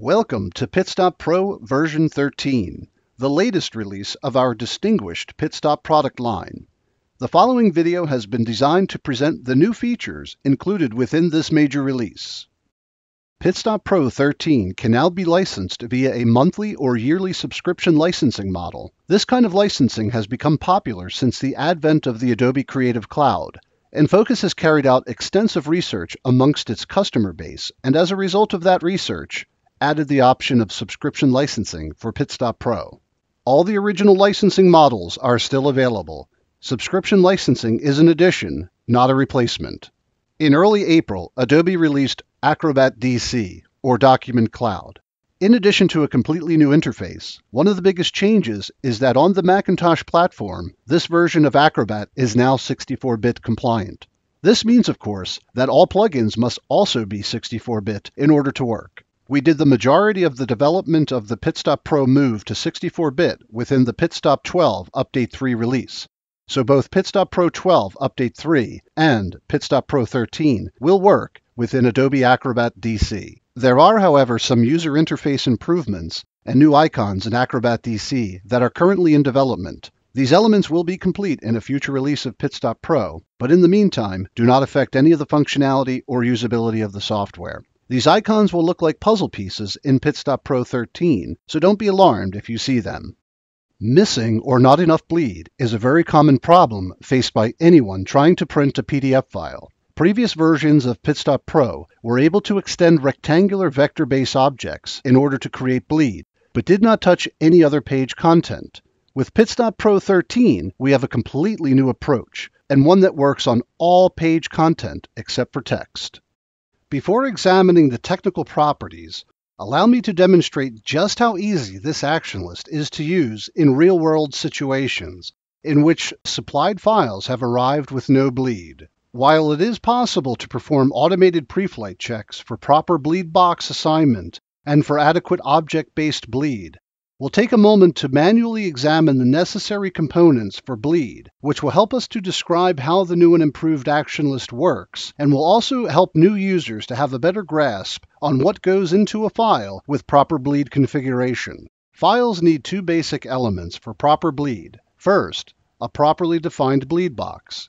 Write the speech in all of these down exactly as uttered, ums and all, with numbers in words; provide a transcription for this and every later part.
Welcome to PitStop Pro version thirteen, the latest release of our distinguished PitStop product line. The following video has been designed to present the new features included within this major release. PitStop Pro thirteen can now be licensed via a monthly or yearly subscription licensing model. This kind of licensing has become popular since the advent of the Adobe Creative Cloud. Enfocus has carried out extensive research amongst its customer base, and as a result of that research, added the option of subscription licensing for PitStop Pro. All the original licensing models are still available. Subscription licensing is an addition, not a replacement. In early April, Adobe released ACROBAT D C, or Document Cloud. In addition to a completely new interface, one of the biggest changes is that on the Macintosh platform, this version of ACROBAT is now sixty-four bit compliant. This means, of course, that all plugins must also be sixty-four bit in order to work. We did the majority of the development of the PitStop Pro move to sixty-four bit within the PitStop twelve Update three release. So both PitStop Pro twelve Update three and PitStop Pro thirteen will work within Adobe Acrobat D C. There are, however, some user interface improvements and new icons in Acrobat D C that are currently in development. These elements will be complete in a future release of PitStop Pro, but in the meantime, do not affect any of the functionality or usability of the software. These icons will look like puzzle pieces in PitStop Pro thirteen, so don't be alarmed if you see them. Missing or not enough bleed is a very common problem faced by anyone trying to print a P D F file. Previous versions of PitStop Pro were able to extend rectangular vector-based objects in order to create bleed, but did not touch any other page content. With PitStop Pro thirteen, we have a completely new approach, and one that works on all page content except for text. Before examining the technical properties, allow me to demonstrate just how easy this action list is to use in real-world situations in which supplied files have arrived with no bleed. While it is possible to perform automated pre-flight checks for proper bleed box assignment and for adequate object-based bleed, we'll take a moment to manually examine the necessary components for bleed, which will help us to describe how the new and improved action list works, and will also help new users to have a better grasp on what goes into a file with proper bleed configuration. Files need two basic elements for proper bleed. First, a properly defined bleed box.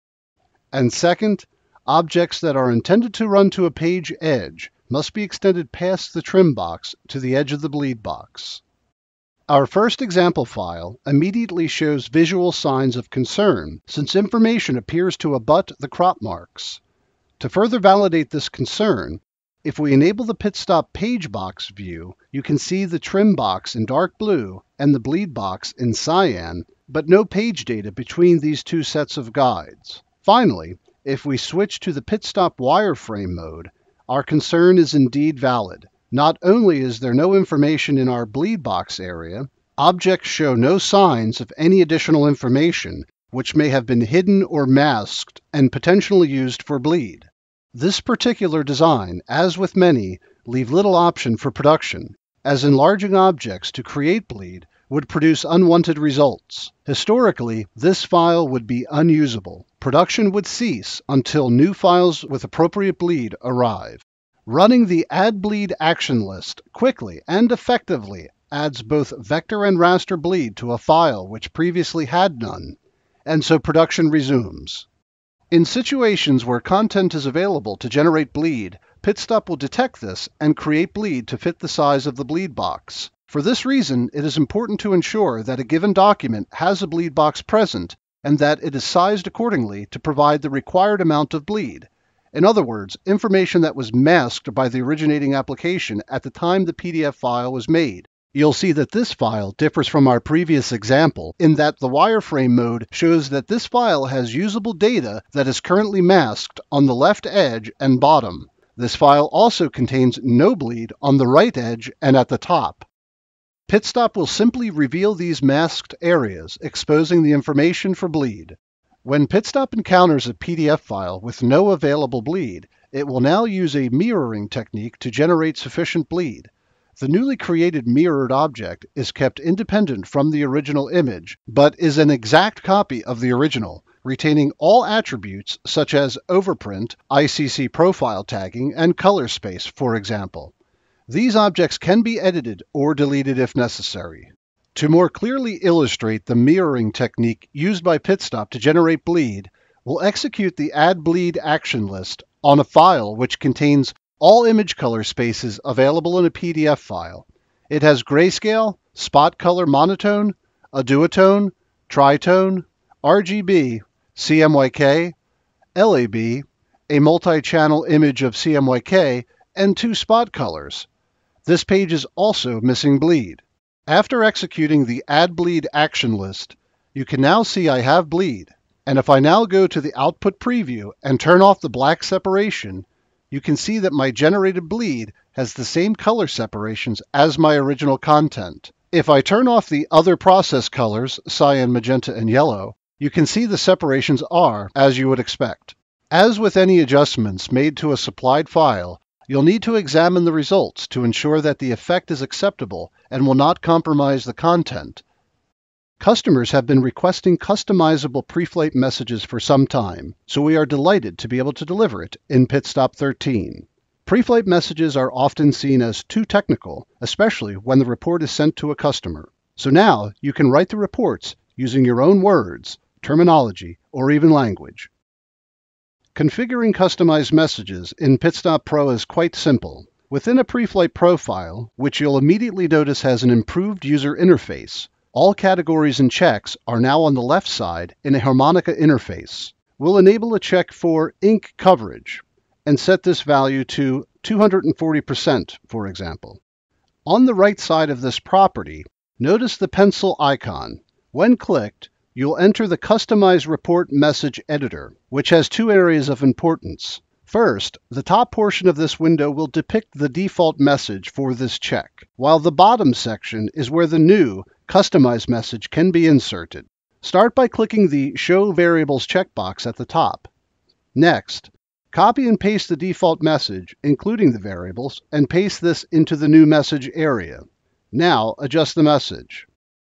And second, objects that are intended to run to a page edge must be extended past the trim box to the edge of the bleed box. Our first example file immediately shows visual signs of concern, since information appears to abut the crop marks. To further validate this concern, if we enable the PitStop page box view, you can see the trim box in dark blue and the bleed box in cyan, but no page data between these two sets of guides. Finally, if we switch to the PitStop wireframe mode, our concern is indeed valid. Not only is there no information in our bleed box area, objects show no signs of any additional information which may have been hidden or masked and potentially used for bleed. This particular design, as with many, leave little option for production, as enlarging objects to create bleed would produce unwanted results. Historically, this file would be unusable. Production would cease until new files with appropriate bleed arrive. Running the Add Bleed action list quickly and effectively adds both vector and raster bleed to a file which previously had none, and so production resumes. In situations where content is available to generate bleed, PitStop will detect this and create bleed to fit the size of the bleed box. For this reason, it is important to ensure that a given document has a bleed box present and that it is sized accordingly to provide the required amount of bleed. In other words, information that was masked by the originating application at the time the P D F file was made. You'll see that this file differs from our previous example in that the wireframe mode shows that this file has usable data that is currently masked on the left edge and bottom. This file also contains no bleed on the right edge and at the top. PitStop will simply reveal these masked areas, exposing the information for bleed. When PitStop encounters a P D F file with no available bleed, it will now use a mirroring technique to generate sufficient bleed. The newly created mirrored object is kept independent from the original image, but is an exact copy of the original, retaining all attributes such as overprint, I C C profile tagging, and color space, for example. These objects can be edited or deleted if necessary. To more clearly illustrate the mirroring technique used by PitStop to generate bleed, we'll execute the Add Bleed action list on a file which contains all image color spaces available in a P D F file. It has grayscale, spot color monotone, a duotone, tritone, R G B, C M Y K, L A B, a multi-channel image of C M Y K, and two spot colors. This page is also missing bleed. After executing the Add Bleed action list, you can now see I have bleed. And if I now go to the output preview and turn off the black separation, you can see that my generated bleed has the same color separations as my original content. If I turn off the other process colors, cyan, magenta, and yellow, you can see the separations are as you would expect. As with any adjustments made to a supplied file, you'll need to examine the results to ensure that the effect is acceptable and will not compromise the content. Customers have been requesting customizable PREFLIGHT messages for some time, so we are delighted to be able to deliver it in PitStop thirteen. PREFLIGHT messages are often seen as too technical, especially when the report is sent to a customer. So now you can write the reports using your own words, terminology, or even language. Configuring customized messages in PitStop Pro is quite simple. Within a PREFLIGHT profile, which you'll immediately notice has an improved user interface, all categories and checks are now on the left side in a harmonica interface. We'll enable a check for ink coverage and set this value to two hundred forty percent, for example. On the right side of this property, notice the pencil icon. When clicked, you'll enter the Customize Report Message Editor, which has two areas of importance. First, the top portion of this window will depict the default message for this check, while the bottom section is where the new customized message can be inserted. Start by clicking the Show Variables checkbox at the top. Next, copy and paste the default message, including the variables, and paste this into the new message area. Now, adjust the message.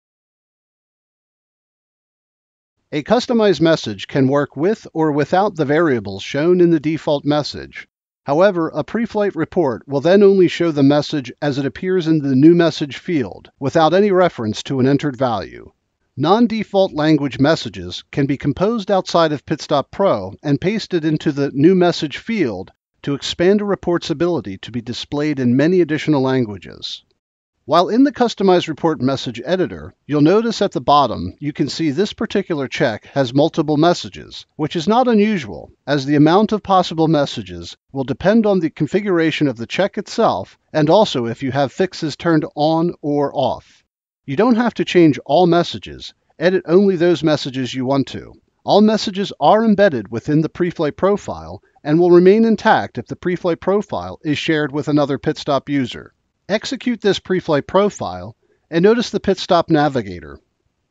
A customized message can work with or without the variables shown in the default message. However, a PREFLIGHT report will then only show the message as it appears in the new message field, without any reference to an entered value. Non-default language messages can be composed outside of PitStop Pro and pasted into the new message field to expand a report's ability to be displayed in many additional languages. While in the Customize Report Message Editor, you'll notice at the bottom you can see this particular check has multiple messages, which is not unusual, as the amount of possible messages will depend on the configuration of the check itself and also if you have fixes turned on or off. You don't have to change all messages, edit only those messages you want to. All messages are embedded within the PREFLIGHT profile and will remain intact if the PREFLIGHT profile is shared with another PitStop user. Execute this PREFLIGHT profile and notice the PitStop Navigator,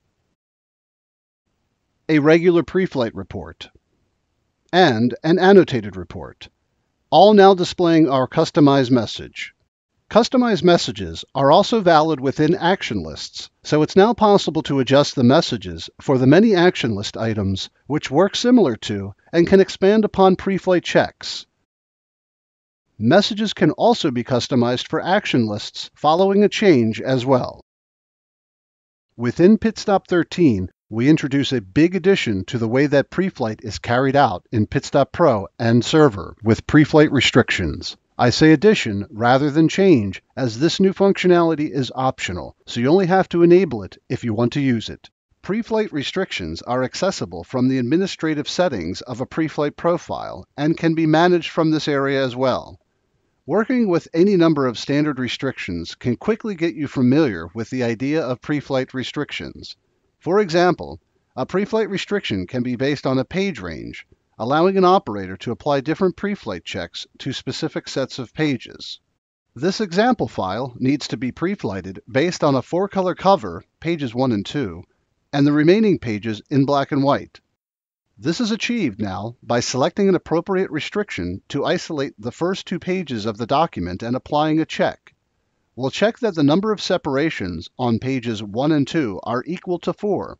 a regular PREFLIGHT report, and an annotated report, all now displaying our customized message. Customized messages are also valid within action lists, so it's now possible to adjust the messages for the many action list items which work similar to and can expand upon PREFLIGHT checks. Messages can also be customized for action lists following a change as well. Within PitStop thirteen, we introduce a big addition to the way that PREFLIGHT is carried out in PitStop Pro and Server with PREFLIGHT restrictions. I say addition rather than change, as this new functionality is optional, so you only have to enable it if you want to use it. PREFLIGHT restrictions are accessible from the administrative settings of a PREFLIGHT profile and can be managed from this area as well. Working with any number of standard restrictions can quickly get you familiar with the idea of PREFLIGHT restrictions. For example, a PREFLIGHT restriction can be based on a page range, allowing an operator to apply different PREFLIGHT checks to specific sets of pages. This example file needs to be PREFLIGHTed based on a four-color cover, pages one and two, and the remaining pages in black and white. This is achieved now by selecting an appropriate restriction to isolate the first two pages of the document and applying a check. We'll check that the number of separations on pages one and two are equal to four.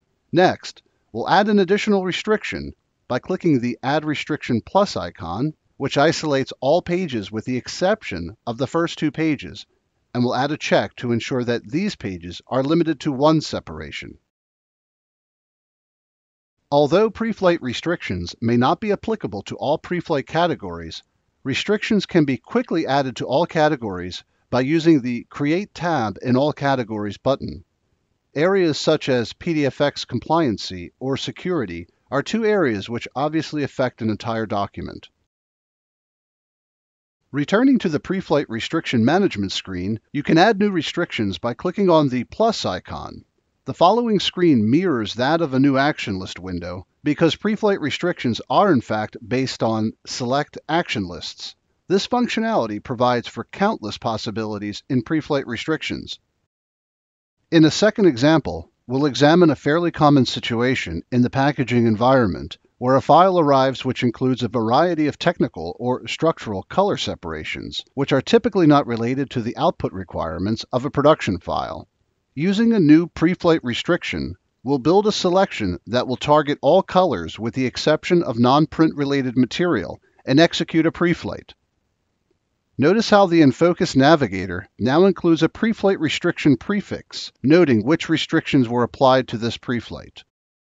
Next, we'll add an additional restriction by clicking the Add Restriction Plus icon which isolates all pages with the exception of the first two pages, and will add a check to ensure that these pages are limited to one separation. Although pre-flight restrictions may not be applicable to all pre-flight categories, restrictions can be quickly added to all categories by using the Create tab in All Categories button. Areas such as P D F X compliancy or security are two areas which obviously affect an entire document. Returning to the pre-flight restriction management screen, you can add new restrictions by clicking on the plus icon. The following screen mirrors that of a new action list window because pre-flight restrictions are in fact based on select action lists. This functionality provides for countless possibilities in pre-flight restrictions. In a second example, we'll examine a fairly common situation in the packaging environment where a file arrives which includes a variety of technical or structural color separations, which are typically not related to the output requirements of a production file. Using a new pre-flight restriction, we'll build a selection that will target all colors with the exception of non-print related material and execute a pre-flight. Notice how the Enfocus navigator now includes a pre-flight restriction prefix, noting which restrictions were applied to this pre-flight.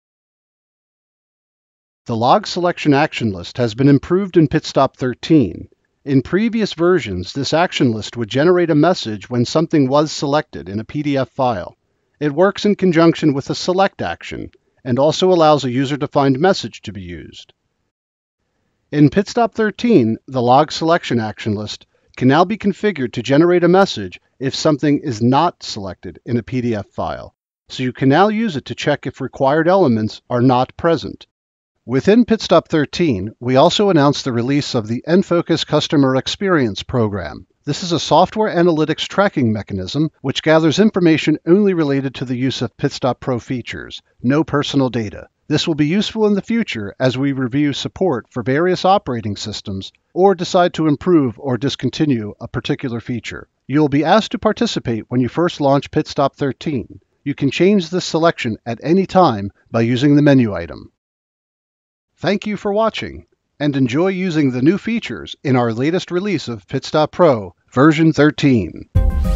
The log selection action list has been improved in PitStop thirteen. In previous versions, this action list would generate a message when something was selected in a P D F file. It works in conjunction with a select action and also allows a user-defined message to be used. In PitStop thirteen, the log selection action list can now be configured to generate a message if something is not selected in a P D F file, so you can now use it to check if required elements are not present. Within PitStop thirteen, we also announced the release of the Enfocus Customer Experience Program. This is a software analytics tracking mechanism which gathers information only related to the use of PitStop Pro features, no personal data. This will be useful in the future as we review support for various operating systems or decide to improve or discontinue a particular feature. You will be asked to participate when you first launch PitStop thirteen. You can change this selection at any time by using the menu item. Thank you for watching, and enjoy using the new features in our latest release of PitStop Pro version thirteen.